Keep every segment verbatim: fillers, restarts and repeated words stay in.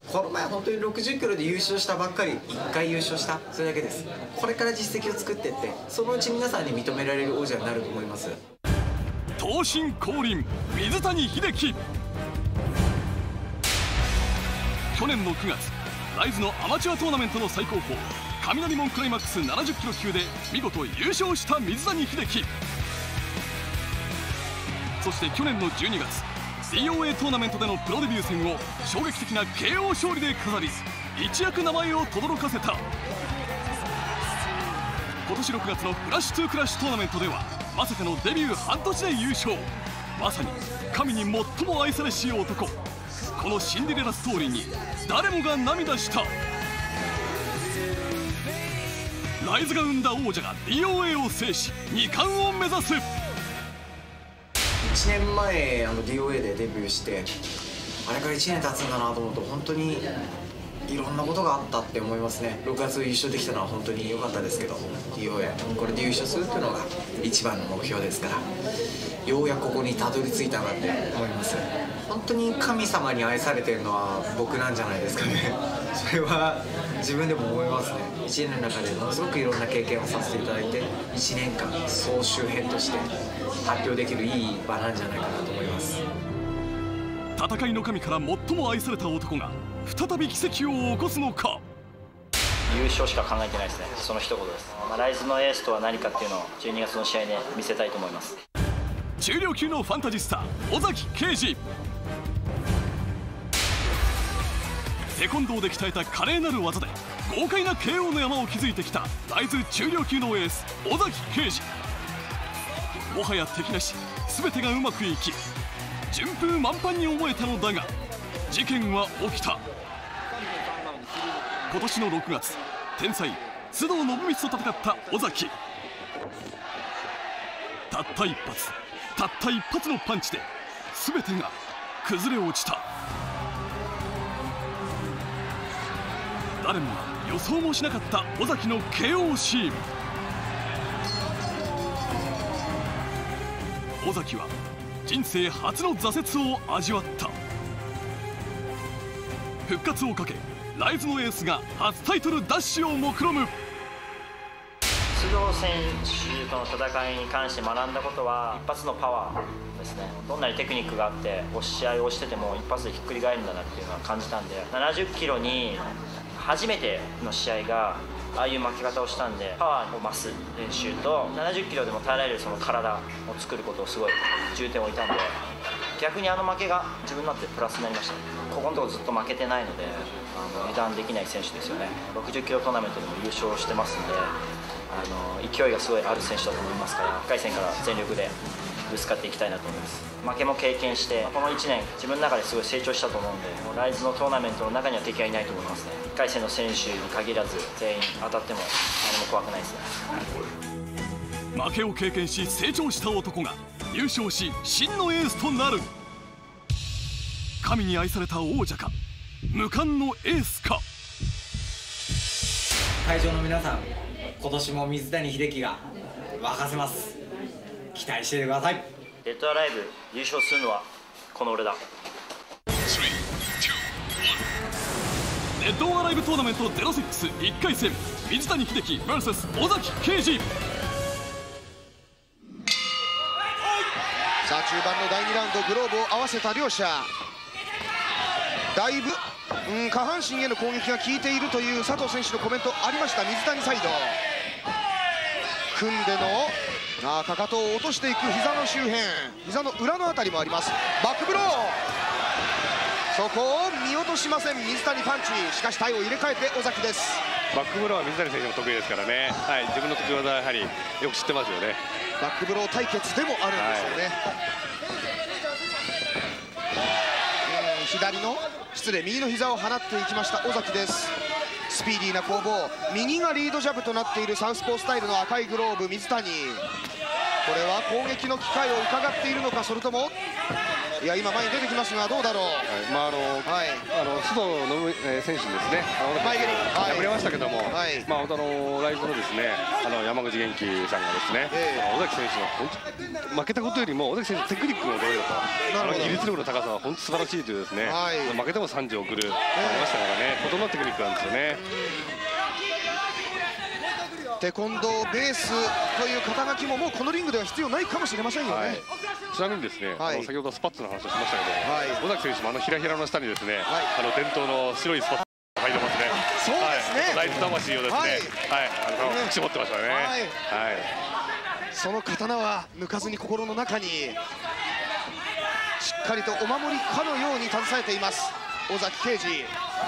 この前本当にろくじゅっキロで優勝したばっかり、いっかい優勝した、それだけです。これから実績を作っていって、そのうち皆さんに認められる王者になると思います。 東進降臨水谷秀樹。去年のくがつ、ライズのアマチュアトーナメントの最高峰雷門クライマックスななじゅっキロ級で見事優勝した水谷秀樹。そして去年のじゅうにがつ、 ディーオーエー トーナメントでのプロデビュー戦を衝撃的な ケーオー 勝利で飾り、一躍名前を轟かせた。今年ろくがつのフラッシュトゥークラッシュトーナメントではまさかのデビュー半年で優勝。まさに神に最も愛されし男。このシンデレラストーリーに誰もが涙した。ライズが生んだ王者が ディーオーエー を制しに冠を目指す。 いちねんまえあの ディーオーエー でデビューして、あれからいちねん経つんだなと思うと本当にいろんなことがあったって思いますね。ろくがつ優勝できたのは本当に良かったですけど、 ディーオーエー これで優勝するっていうのが一番の目標ですから、ようやくここにたどり着いたなって思います。本当に神様に愛されてるのは僕なんじゃないですかね。それは自分でも思いますね。いちねんの中でものすごくいろんな経験をさせていただいて、いちねんかん総集編として発表できるいい場なんじゃないかなと思います。 戦いの神から最も愛された男が再び奇跡を起こすのか。 優勝しか考えてないですね。その一言です。まあ、ライズのエースとは何かっていうのをじゅうにがつの試合で見せたいと思います。 重量級のファンタジスタ尾崎圭司。テコンドーで鍛えた華麗なる技で豪快な ケーオー の山を築いてきたライズ重量級のエース尾崎圭司。もはや敵なし、全てがうまくいき順風満帆に思えたのだが、事件は起きた。今年のろくがつ、天才須藤信光と戦った尾崎。たった一発たった一発のパンチで全てが崩れ落ちた。誰もが予想もしなかった尾崎の ケーオー シーン。尾崎は人生初の挫折を味わった。復活をかけライズのエースが初タイトル奪取を目論む。 須藤選手との戦いに関して学んだことは、一発のパワーですね。どんなにテクニックがあって試合をしてても一発でひっくり返るんだなっていうのは感じたんで、ななじゅっキロに初めての試合がああいう負け方をしたんで、パワーを増す練習とななじゅっキロでも耐えられるその体を作ることをすごい重点を置いたんで、逆にあの負けが自分になってプラスになりました。ここのところずっと負けてないので、あの油断できない選手ですよね。ろくじゅっキロトーナメントでも優勝してますんで、あの勢いがすごいある選手だと思いますから、いっかい戦から全力でぶつかっていきたいなと思います。負けも経験してこのいちねん自分の中ですごい成長したと思うんで、もうライズのトーナメントの中には敵はいないと思いますね。いっかい戦の選手に限らず全員当たっても何も怖くないですね。 負けを経験し成長した男が優勝し真のエースとなる。神に愛された王者か、無冠のエースか。 会場の皆さん、今年も水谷秀樹が沸かせます。期待していてください。 デッドアライブ優勝するのはこの俺だ。 デッドオアライブトーナメントゼロシックスいっかい戦、水谷秀樹 ブイエス 尾崎圭司。 さあ中盤のだいにラウンド、グローブを合わせた両者、だいぶ、うん、下半身への攻撃が効いているという佐藤選手のコメントありました。水谷サイド組んでのあかかとを落としていく、膝の周辺、膝の裏のあたりもあります。バックブロー、そこを見落としません水谷パンチ。しかし体を入れ替えて尾崎です。 バックブローは水谷選手も得意ですからね、はい、自分の得意技はやはりよく知ってますよね。 バックブロー対決でもあるんですよね、はい、左の失礼右の膝を放っていきました尾崎です。スピーディーな攻防、右がリードジャブとなっているサウスポースタイルの赤いグローブ水谷。これは攻撃の機会を伺っているのか、それともいや今前に出てきますがどうだろう。 はい、まああの、はい、あの須藤信選手にですね、前蹴り敗れましたけども、はい、まああのライブのですね、あの山口元気さんがですね、えー、尾崎選手の本当負けたことよりも尾崎選手のテクニックのどういうと、あの技術力の高さは本当素晴らしいというですね、はい、負けてもさんじを送る、えー、ありましたからね、異なるテクニックなんですよね。 テコンドーベースという肩書きももうこのリングでは必要ないかもしれませんよね。はい、 ちなみにですね、はい、あの先ほどスパッツの話をしましたけど、はい、尾崎選手もあのひらひらの下にですね、はい、あの伝統の白いスパッツが入ってますね。 そうですね。 ライト魂をですね、はい、はい、あの絞ってましたね。はい、はい、 その刀は抜かずに心の中にしっかりとお守りかのように携えています尾崎圭司。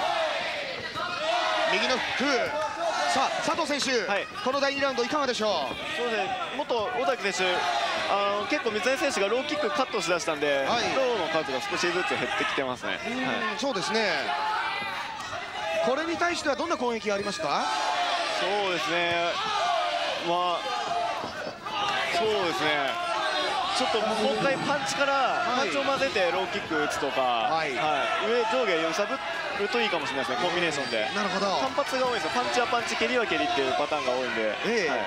右のフック。さあ佐藤選手、はい、このだいにラウンドいかがでしょう。 そうですね、元尾崎選手、あの結構水谷選手がローキックカットしだしたんで、はい、ローの数が少しずつ減ってきてますね。はい、 そうですね。これに対してはどんな攻撃がありますか。 そうですね、まあそうですね、ちょっともう一回パンチからパンチを混ぜてローキック打つとか、はいはい、上上下揺さぶるといいかもしれないですね、コンビネーションで。なるほど。単発が多いんですよ。パンチはパンチ、蹴りは蹴りっていうパターンが多いんで、ええ、はい、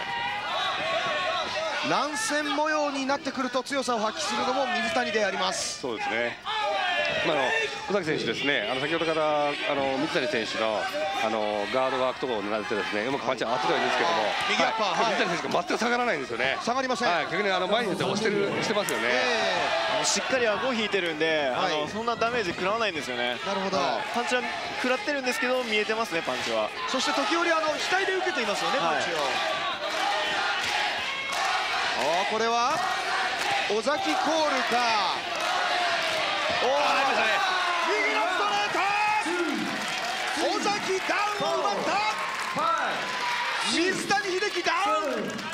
乱戦模様になってくると強さを発揮するのも水谷であります。 そうですね。まあ、あの尾崎選手ですね、あの先ほどからあの水谷選手のあのガードワークとかを狙ってですね、うまくパンチ当ててはいるんですけども、 右アッパー、 はい、水谷選手が全く下がらないんですよね。 下がりません。はい、 逆にあの前に出て押してるしてますよね。 えー、しっかり顎引いてるんで、はい、あのそんなダメージ食らわないんですよね。なるほど。パンチは食らってるんですけど見えてますね、パンチは。 そして時折あの額で受けていますよね、パンチを。はい、これは尾崎コールか。おお、ありましたね。右のストレート。尾崎ダウンを奪った。水谷秀樹ダウ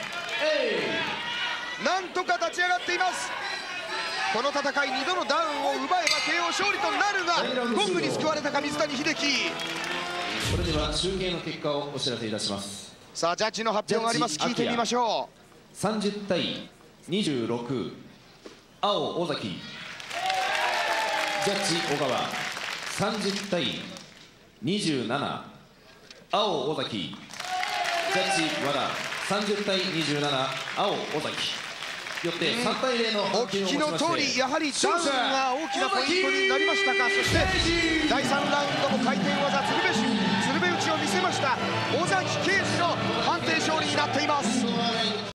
ン。なんとか立ち上がっています。この戦いにどのダウンを奪えば ケーオー 勝利となるが、ゴングに救われたか水谷秀樹。 それでは集計の結果をお知らせいたします。 さあジャッジの発表があります。聞いてみましょう。 さんじゅうたいにじゅうろく、青尾崎。ジャッジ小川さんじゅうたいにじゅうなな、青尾崎。ジャッジ和田さんじゅうたいにじゅうなな、青尾崎。よってさんたいゼロのお聞きの通り、やはりダウンが大きなポイントになりましたか。そしてだいさんラウンドも回転技鶴瓶鶴瓶打ちを見せました尾崎圭司の判定勝利になっています。